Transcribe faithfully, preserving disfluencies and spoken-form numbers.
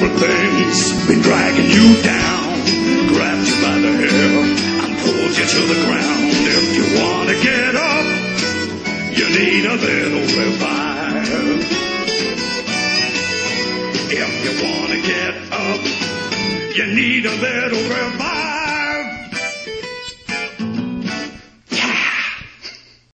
different things been dragging you down, grabbed you by the hair and pulled you to the ground. If you want to get up, you need a little revive. If you want to get up, you need a little revive.